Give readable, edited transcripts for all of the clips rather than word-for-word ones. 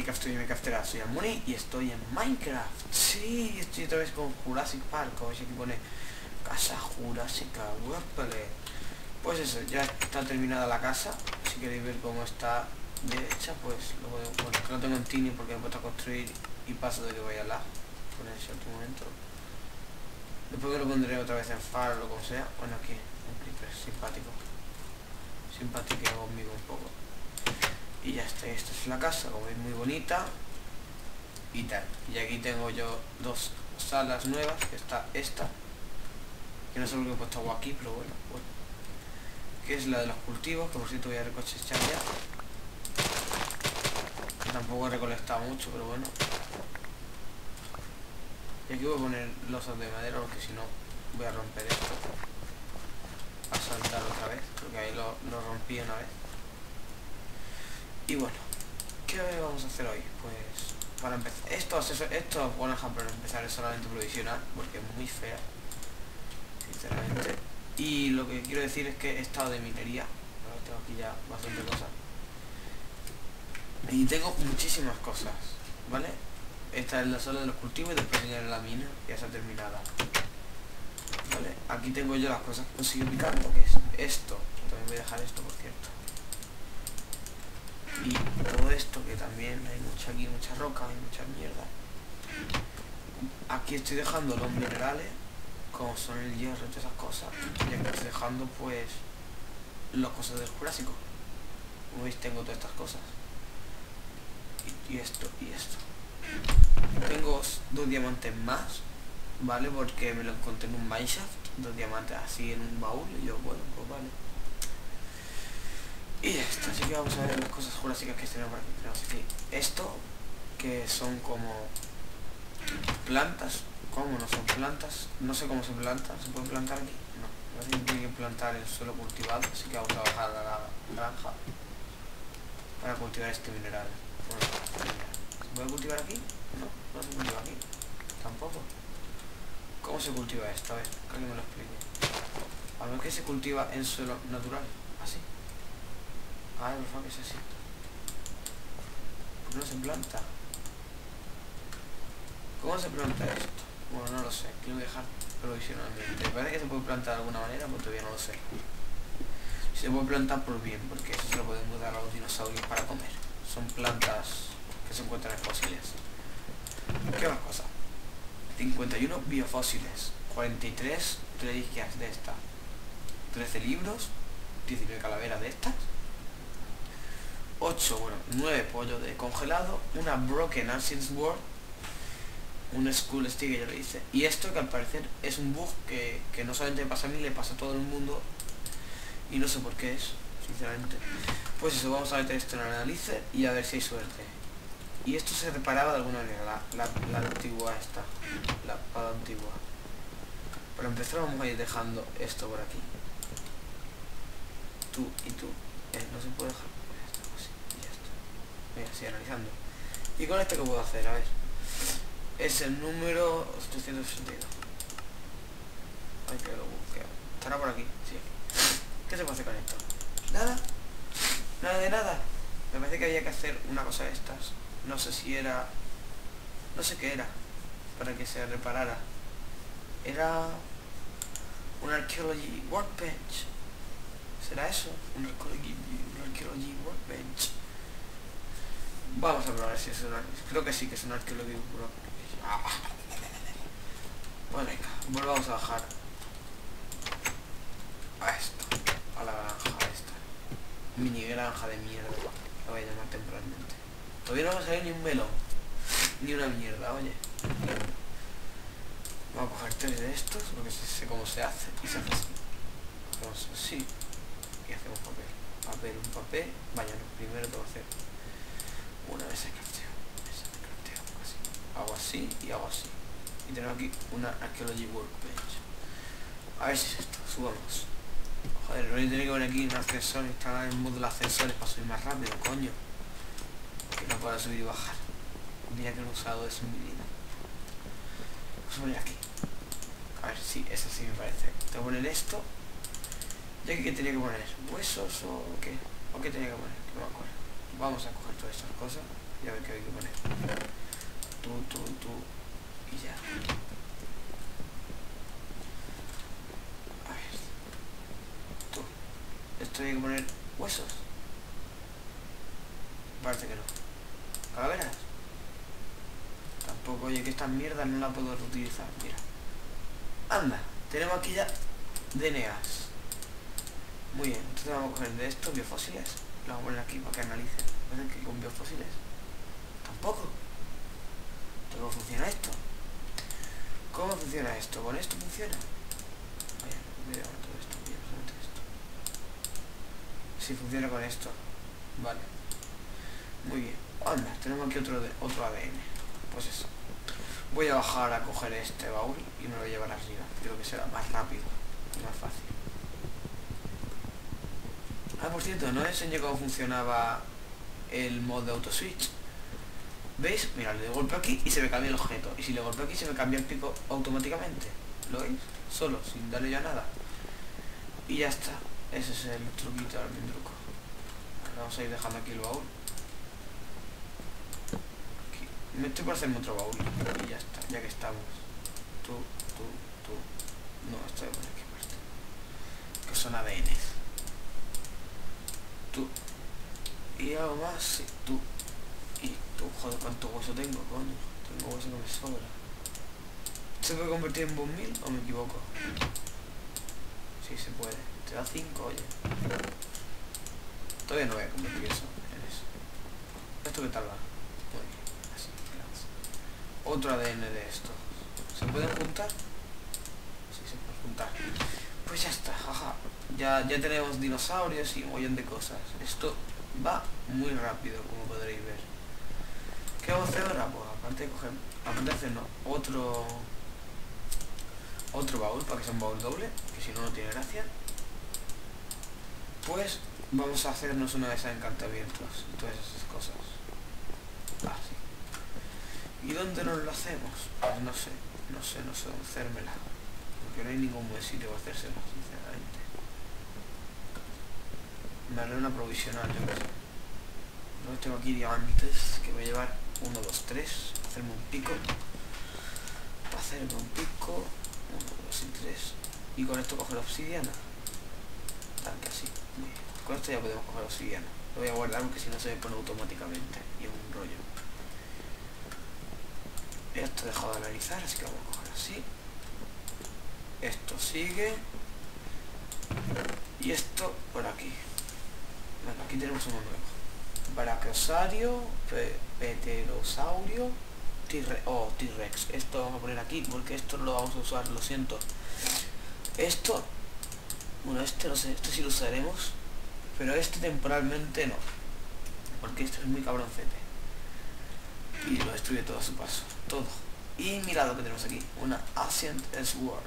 Minecraft, soy Minecraftera, soy Almuni y estoy en Minecraft. Sí, estoy otra vez con Jurassic Park, como si aquí pone Casa Jurásica, guapale. Pues eso, ya está terminada la casa. Si queréis ver cómo está de hecha, pues lo puedo, bueno, que lo tengo en Tiny porque me he puesto a construir y paso de que vaya lag por ese otro momento. Después que lo pondré otra vez en far o lo como sea. Bueno, aquí, un creeper simpático. Simpático conmigo un poco. Y ya está, esta es la casa, como veis, muy bonita y tal. Y aquí tengo yo dos salas nuevas, que está esta, que no sé por qué he puesto agua aquí, pero bueno, que es la de los cultivos, que por cierto voy a recosechar ya. Tampoco he recolectado mucho, pero bueno. Y aquí voy a poner losas de madera, porque si no voy a romper esto. A saltar otra vez, porque ahí lo rompí una vez. Y bueno, ¿qué vamos a hacer hoy? Pues para empezar, esto bueno, para empezar es solamente provisional, porque es muy fea, sinceramente. Y lo que quiero decir es que he estado de minería. Ahora tengo aquí ya bastante cosas. Y tengo muchísimas cosas, ¿vale? Esta es la zona de los cultivos y después enseñaré la mina, ya está terminada. ¿Vale? Aquí tengo yo las cosas que consigo picando, que es esto. También voy a dejar esto, por cierto. Y todo esto, que también hay mucha aquí, mucha roca, hay mucha mierda. Aquí estoy dejando los minerales, como son el hierro y todas esas cosas. Y aquí estoy dejando pues las cosas del Jurásico. Como veis, tengo todas estas cosas. Y esto, y esto. Tengo 2 diamantes más, ¿vale? Porque me lo encontré en un mineshaft, 2 diamantes así en un baúl. Y yo, bueno, pues vale. Y ya está, así que vamos a ver las cosas jurásicas que tenemos por aquí. Tenemos aquí esto, que son como plantas. ¿Cómo no son plantas? No sé cómo se planta. ¿Se puede plantar aquí? No, parece que tiene que plantar el suelo cultivado. Así que vamos a bajar a la granja para cultivar este mineral. Bueno, ¿se puede cultivar aquí? No, no se cultiva aquí. Tampoco. ¿Cómo se cultiva esto? A ver, que alguien me lo explique. A ver, que se cultiva en suelo natural. Así. Ah, por favor, que es así. ¿Por qué no se planta? ¿Cómo se planta esto? Bueno, no lo sé. Quiero dejar provisionalmente. Me parece que se puede plantar de alguna manera, pero todavía no lo sé. Si se puede plantar por bien, porque eso se lo podemos dar a los dinosaurios para comer. Son plantas que se encuentran en fósiles. ¿Qué más cosa? 51 biofósiles, 43 reliquias de estas, 13 libros, 19 calaveras de estas, 8, bueno, 9 pollos de congelado, una Broken Ancient Sword, un Skull Stick, ya lo hice, y esto que al parecer es un bug que no solamente me pasa a mí, le pasa a todo el mundo, y no sé por qué es, sinceramente. Pues eso, vamos a meter esto en el análisis y a ver si hay suerte. Y esto se reparaba de alguna manera, la antigua esta, la espada antigua. Para empezar vamos a ir dejando esto por aquí. Tú y tú. No se puede dejar. Así, y ya está. Venga, sigue analizando. ¿Y con esto qué puedo hacer? A ver. Es el número 362. Ay, que lo busque. Estará por aquí, sí. ¿Qué se puede hacer con esto? Nada. Nada de nada. Me parece que había que hacer una cosa de estas. No sé si era... No sé qué era. Para que se reparara. Era... un Archaeology Workbench. ¿Será eso? Un Archaeology Workbench. Vamos a probar si es una... Creo que sí que es un Archaeology Workbench. Pues venga, volvamos a bajar a esto. A la granja esta. Mini granja de mierda. La voy a llamar temporalmente. Todavía no va a salir ni un melón. Ni una mierda, oye. Vamos a coger 3 de estos, porque sé cómo se hace. Y se hace así. Hacemos así. Y hacemos papel. Papel, un papel. Vaya, no. Primero tengo que hacer una mesa de crafteo. Así. Hago así y hago así. Y tenemos aquí una Archaeology Workbench. A ver si es esto. Subamos. Joder, voy a tener que poner aquí un ascensor. Instalar el módulo de ascensores para subir más rápido, coño. Que no pueda subir y bajar. Mira que no he usado eso en mi vida. Vamos a poner aquí. A ver, sí, eso sí me parece. Tengo que poner esto. ¿Ya que tenía que poner? ¿Huesos o qué? ¿O qué tenía que poner? No me acuerdo. Vamos a coger todas estas cosas. Ya ver qué hay que poner. Tú. Y ya. A ver. Tú. Esto hay que poner huesos. Parece que no. ¿Calaveras? Tampoco, oye, que esta mierda no la puedo reutilizar. Mira. Anda, tenemos aquí ya DNAs. Muy bien, entonces vamos a coger de estos biofósiles. Lo vamos a poner aquí para que analicen. ¿Ven que con biofósiles? Tampoco. ¿Cómo funciona esto? ¿Cómo funciona esto? ¿Con esto funciona? Vaya, voy a todo esto, voy a solamente esto. Sí, funciona con esto. Vale. Muy bien. Anda, tenemos aquí otro ADN. Pues eso. Voy a bajar a coger este baúl y me lo voy a llevar arriba. Creo que será más rápido y más fácil. Ah, por cierto, no enseñé cómo funcionaba el mod de autoswitch. ¿Veis? Mira, le golpeo aquí y se me cambia el objeto. Y si le golpeo aquí se me cambia el pico automáticamente. ¿Lo veis? Solo, sin darle ya nada. Y ya está. Ese es el truquito del truco. Vamos a ir dejando aquí el baúl. Aquí. Me estoy por hacerme otro baúl. Y ya está, ya que estamos. Tú. No, esto voy a poner aquí aparte. Que son ADNs. Tú. Y algo más, sí, tú. Y tú, joder, cuánto hueso tengo, coño. Tengo hueso que me sobra. ¿Se puede convertir en 1000 o me equivoco? Sí, se puede. Te da 5, oye. Todavía no voy a convertir eso en eso. ¿Esto qué tal va? Muy bien, así, gracias. Otro ADN de esto. ¿Se pueden juntar? Sí, se pueden juntar. Pues ya está, jaja. Ya tenemos dinosaurios y un montón de cosas. Esto va muy rápido, como podréis ver. ¿Qué vamos a hacer ahora? Pues aparte de hacer otro baúl, para que sea un baúl doble, que si no, no tiene gracia. Pues vamos a hacernos una de esas encantamientos y todas esas cosas. Así. ¿Y dónde nos lo hacemos? Pues no sé dónde hacérmela. Porque no hay ningún buen sitio para hacérsela, sinceramente. Me haré una provisional, yo creo. Luego tengo aquí diamantes que voy a llevar 1, 2, 3. Hacerme un pico. Para hacerme un pico. 1, 2 y 3. Y con esto coger obsidiana. Tal que así. Muy bien. Con esto ya podemos coger obsidiana. Lo voy a guardar porque si no se me pone automáticamente. Y es un rollo. Esto he dejado de analizar, así que vamos a coger así. Esto sigue. Y esto por aquí. Bueno, aquí tenemos uno nuevo. Brachiosario, Pterosaurio, T-Rex. Esto vamos a poner aquí porque esto no lo vamos a usar, lo siento. Esto, bueno, este no sé, este sí lo usaremos, pero este temporalmente no, porque este es muy cabroncete y lo destruye todo a su paso, todo. Y mirad lo que tenemos aquí, una Ancient Sword.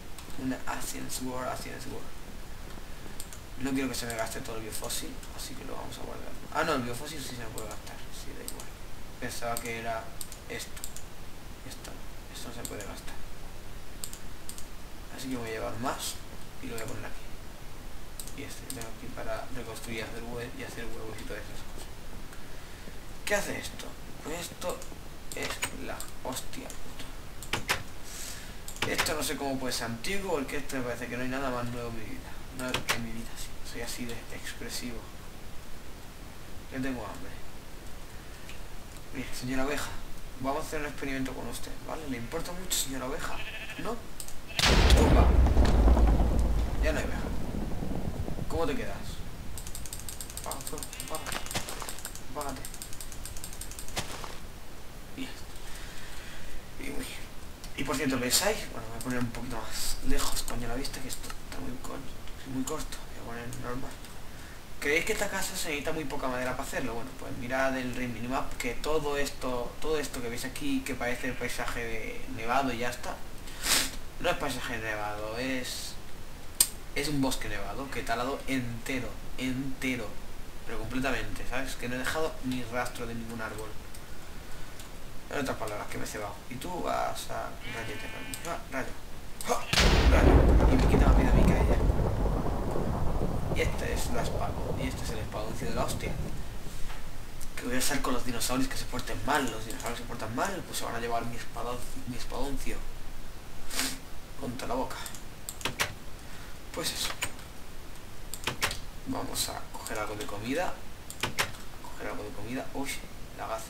No quiero que se me gaste todo el biofósil, así que lo vamos a guardar. Ah, no, el biofósil sí se me puede gastar, sí, da igual. Pensaba que era esto. Esto no se puede gastar. Así que voy a llevar más y lo voy a poner aquí. Y este tengo aquí para reconstruir y hacer huevos y todas esas cosas. ¿Qué hace esto? Pues esto es la hostia puta. Esto no sé cómo puede ser antiguo, porque esto me parece que no hay nada más nuevo en mi vida. No en mi vida, sí. Soy así de expresivo. Yo tengo hambre. Bien, señora oveja, vamos a hacer un experimento con usted, ¿vale? ¿Le importa mucho, señora oveja? ¿No? ¡Tumba! Ya no hay oveja. ¿Cómo te quedas? Apágate. Bien. Y por cierto, ¿pensáis? Bueno, voy a poner un poquito más lejos, coño, la vista, que esto está muy corto. Voy a poner normal. ¿Creéis que esta casa se necesita muy poca madera para hacerlo? Bueno, pues mirad el Rain Minimap, que todo esto que veis aquí, que parece el paisaje de nevado y ya está. No es paisaje nevado, es un bosque nevado que he talado entero, pero completamente, ¿sabes? Que no he dejado ni rastro de ningún árbol. En otras palabras, que me he cebado. Y tú vas a rayo. Y me quita más vida a mí que a ella. Y esta es la espada. Y este es el espadoncillo de la hostia. Que Que voy a estar con los dinosaurios que se porten mal. Los dinosaurios que se portan mal, pues se van a llevar mi espadoncio contra la boca. Pues eso. Vamos a coger algo de comida. Uy, lagazo.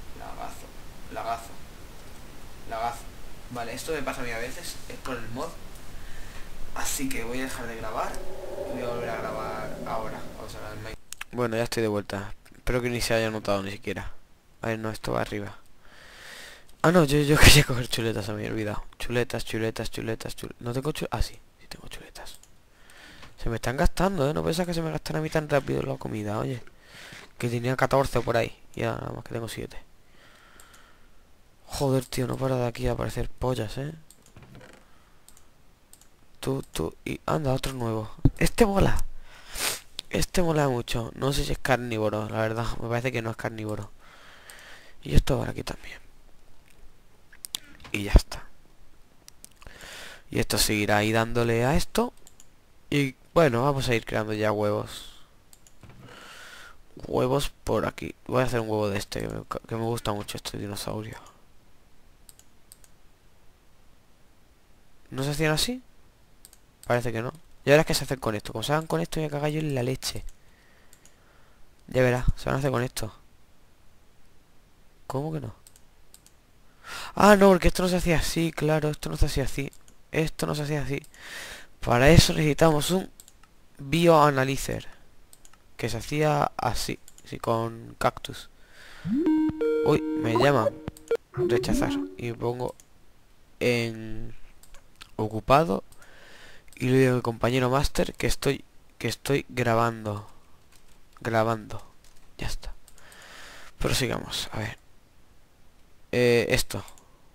Vale, esto me pasa a mí a veces. Es por el mod. Así que voy a dejar de grabar. Y voy a volver a grabar ahora. Vamos a ver el Minecraft. Bueno, ya estoy de vuelta. Espero que ni se haya notado ni siquiera. A ver, no, esto va arriba. Ah, no, yo quería coger chuletas, se me había olvidado. Chuletas. No tengo chuletas. Ah, sí tengo chuletas. Se me están gastando, ¿eh? No pensaba que se me gastaran a mí tan rápido la comida, oye. Que tenía 14 por ahí. Y ahora nada más que tengo 7. Joder, tío, no para de aquí a aparecer pollas, ¿eh? Tú. Y anda, otro nuevo. Este mola. Este mola mucho. No sé si es carnívoro, la verdad. Me parece que no es carnívoro. Y esto por aquí también. Y ya está. Y esto seguirá ahí dándole a esto. Y bueno, vamos a ir creando ya huevos. Huevos por aquí. Voy a hacer un huevo de este, que me gusta mucho este dinosaurio. ¿No se hacían así? Parece que no. Y ahora es que se hacen con esto. Como se hagan con esto, voy a cagar yo en la leche. Ya verás, se van a hacer con esto. ¿Cómo que no? Ah, no, porque esto no se hacía así, claro, esto no se hacía así. Esto no se hacía así. Para eso necesitamos un bioanalyzer. Que se hacía así, sí, con cactus. Uy, me llaman. Rechazar. Y me pongo en ocupado. Y le digo al compañero master que estoy grabando. Ya está. Prosigamos, a ver. Esto.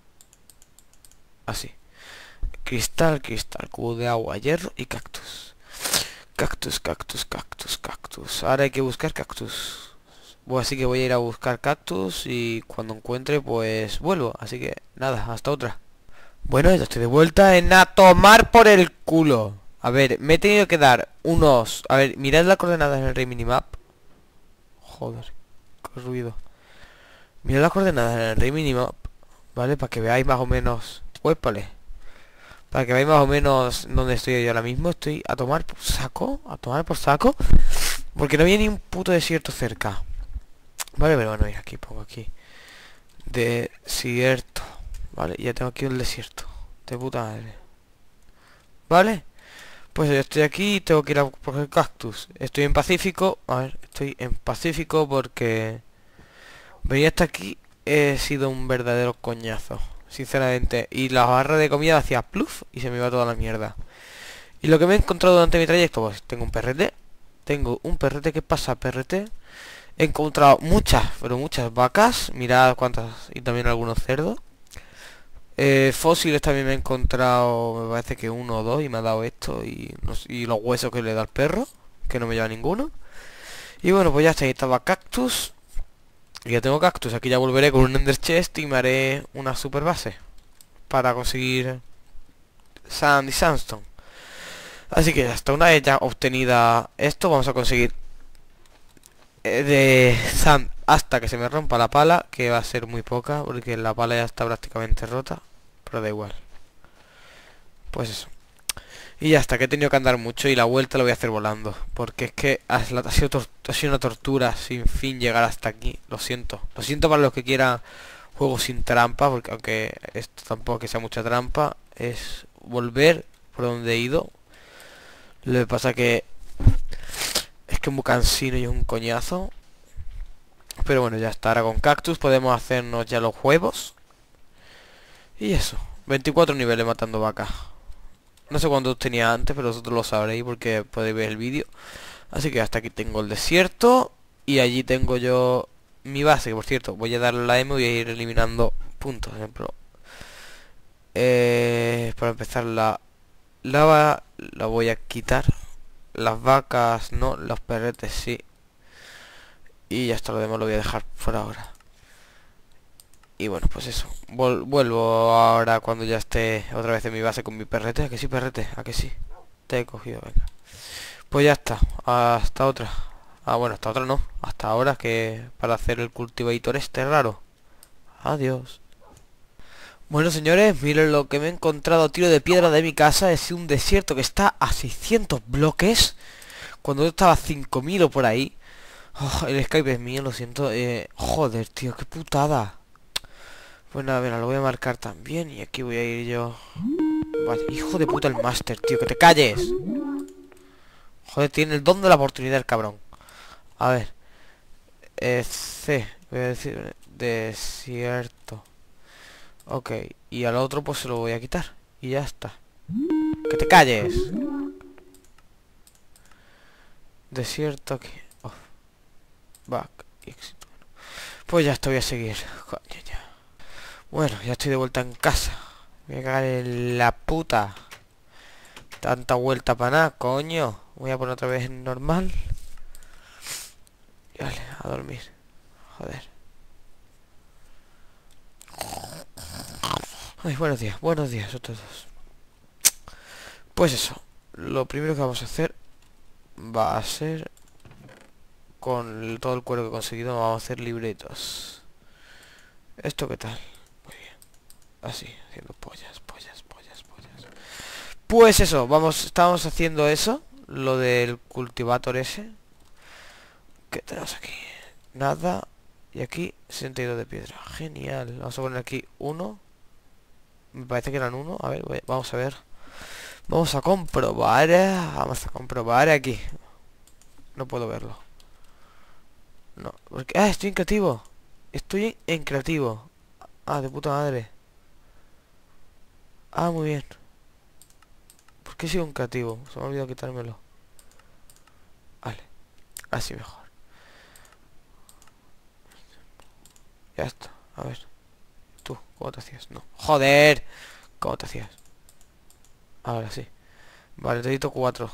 Así. Cristal, cubo de agua, hierro y cactus. Cactus. Ahora hay que buscar cactus. Bueno, así que voy a ir a buscar cactus y cuando encuentre pues vuelvo. Así que nada, hasta otra. Bueno, ya estoy de vuelta en a tomar por el culo. A ver, me he tenido que dar unos... A ver, mirad las coordenadas en el Rey Minimap. Joder, qué ruido. Mirad las coordenadas en el Rey Minimap, ¿vale? Para que veáis más o menos... Uépale. Para que veáis más o menos dónde estoy yo ahora mismo. Estoy a tomar por saco. Porque no había ni un puto desierto cerca. Vale, pero bueno, mira, aquí pongo aquí. Desierto. Vale, ya tengo aquí el desierto. De puta madre. Vale. Pues yo estoy aquí y tengo que ir a coger cactus. Estoy en Pacífico. A ver, estoy en Pacífico porque... venir hasta aquí he sido un verdadero coñazo. Sinceramente. Y la barra de comida hacía pluf y se me iba toda la mierda. Y lo que me he encontrado durante mi trayecto, pues tengo un perrete. ¿Qué pasa, perrete? He encontrado muchas, pero muchas vacas. Mirad cuántas. Y también algunos cerdos. Fósiles también me he encontrado, me parece que uno o dos. Y me ha dado esto y los huesos que le da al perro, que no me lleva ninguno. Y bueno, pues ya está, ahí estaba cactus. Y ya tengo cactus, aquí ya volveré con un ender chest y me haré una super base para conseguir sand y sandstone. Así que hasta una vez ya obtenida esto, vamos a conseguir de sand hasta que se me rompa la pala, que va a ser muy poca, porque la pala ya está prácticamente rota, pero da igual. Pues eso. Y ya está, que he tenido que andar mucho y la vuelta lo voy a hacer volando. Porque es que ha sido una tortura sin fin llegar hasta aquí. Lo siento. Lo siento para los que quieran juegos sin trampa, porque aunque esto tampoco que sea mucha trampa, es volver por donde he ido. Lo que pasa que es que es muy cansino y es un coñazo. Pero bueno, ya está. Ahora con cactus podemos hacernos ya los huevos. Y eso. 24 niveles matando vacas. No sé cuántos tenía antes, pero vosotros lo sabréis porque podéis ver el vídeo. Así que hasta aquí tengo el desierto. Y allí tengo yo mi base, que por cierto, voy a darle la M y voy a ir eliminando puntos. Por ejemplo, para empezar la lava la voy a quitar. Las vacas no, los perretes sí. Y ya está, lo demás lo voy a dejar por ahora. Y bueno, pues eso. Vuelvo ahora cuando ya esté otra vez en mi base con mi perrete. ¿A que sí, perrete? ¿A que sí? Te he cogido, venga. Pues ya está. Hasta otra. Ah, bueno, hasta ahora no. Hasta ahora que para hacer el cultivator este raro. Adiós. Bueno, señores, miren lo que me he encontrado a tiro de piedra de mi casa. Es un desierto que está a 600 bloques. Cuando yo estaba a 5000 o por ahí. Oh, el Skype es mío, lo siento. Joder, tío, qué putada. Pues nada, mira, lo voy a marcar también. Y aquí voy a ir yo. Vale, hijo de puta el máster, tío, que te calles. Joder, tiene el don de la oportunidad el cabrón. A ver. C. Voy a decir desierto. Ok, y al otro pues se lo voy a quitar. Y ya está. ¡Que te calles! Desierto aquí. Off. Back. Exit. Pues ya estoy a seguir. Coño, ya. Bueno, ya estoy de vuelta en casa. Voy a cagar en la puta. Tanta vuelta para nada, coño. Voy a poner otra vez en normal. Y vale, a dormir. Joder. Ay, buenos días a todos. Pues eso, lo primero que vamos a hacer va a ser, con todo el cuero que he conseguido, vamos a hacer libretos. ¿Esto qué tal? Muy bien. Así, haciendo pollas. Pues eso, estamos haciendo eso, lo del cultivator ese. ¿Qué tenemos aquí? Nada. Y aquí 62 de piedra. Genial. Vamos a poner aquí uno. Me parece que eran uno. A ver, vamos a ver. Vamos a comprobar. Vamos a comprobar aquí. No puedo verlo. No, porque... Ah, estoy en creativo. Estoy en creativo. Ah, de puta madre. Ah, muy bien. ¿Por qué sigo en creativo? Se me ha olvidado quitármelo. Vale. Así mejor. Ya está. A ver. Tú, ¿cómo te hacías? No. ¡Joder! ¿Cómo te hacías? Ahora sí. Vale, te edito 4.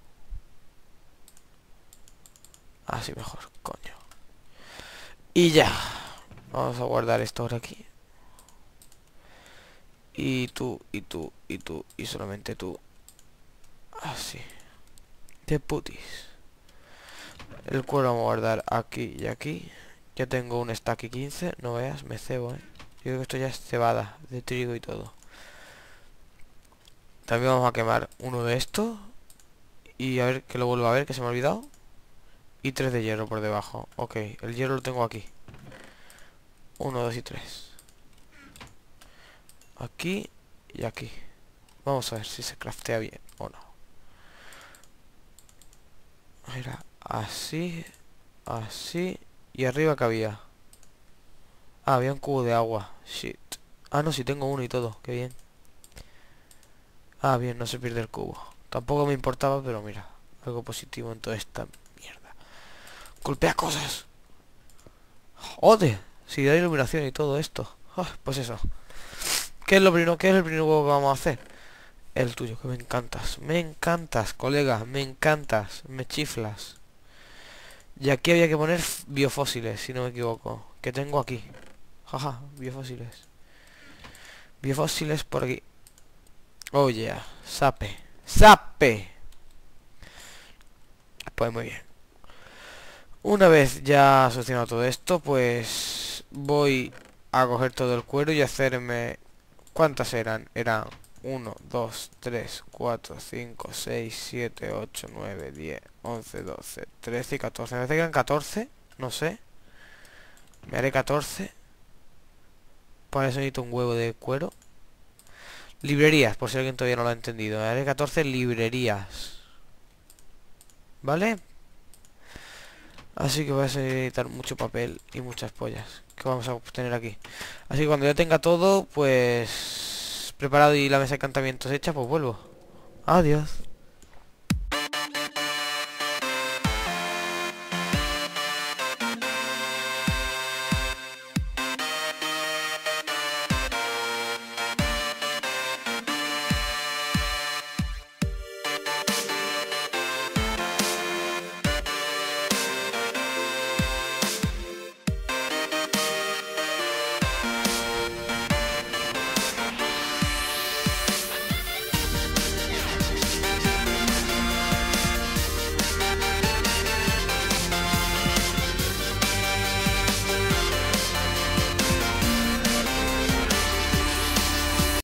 Así mejor, coño. Y ya. Vamos a guardar esto ahora aquí. Y tú, y solamente tú. Así. De putis. El cuero vamos a guardar aquí y aquí. Ya tengo un stack y 15. No veas, me cebo, Yo creo que esto ya es cebada, de trigo y todo. También vamos a quemar uno de estos. Y a ver, que lo vuelvo a ver, que se me ha olvidado. Y 3 de hierro por debajo. Ok, el hierro lo tengo aquí. 1, 2 y 3. Aquí y aquí. Vamos a ver si se craftea bien o no. Era así, así. Y arriba que había. Ah, había un cubo de agua. Shit. Ah, no, si tengo uno y todo. Qué bien. Ah, bien, no se pierde el cubo. Tampoco me importaba, pero mira. Algo positivo en toda esta mierda. Golpea cosas. Joder. Si da iluminación y todo esto. Pues eso. ¿Qué es lo primero? ¿Qué es el primer huevo que vamos a hacer? El tuyo, que me encantas. Me encantas, colega. Me encantas. Me chiflas. Y aquí había que poner biofósiles, si no me equivoco. Que tengo aquí. Jaja, biofósiles. Biofósiles por aquí. Oh yeah, sape. ¡Sape! Pues muy bien. Una vez ya solucionado todo esto, pues voy a coger todo el cuero y hacerme... ¿Cuántas eran? Eran 1, 2, 3, 4, 5, 6, 7, 8, 9, 10, 11, 12, 13 y 14. Me parece que eran 14, no sé. Me haré 14. Para eso necesito un huevo de cuero. Librerías, por si alguien todavía no lo ha entendido. Me haré 14 librerías. ¿Vale? Así que voy a necesitar mucho papel y muchas pollas que vamos a obtener aquí. Así que cuando ya tenga todo, pues... preparado y la mesa de encantamientos hecha, pues vuelvo. Adiós.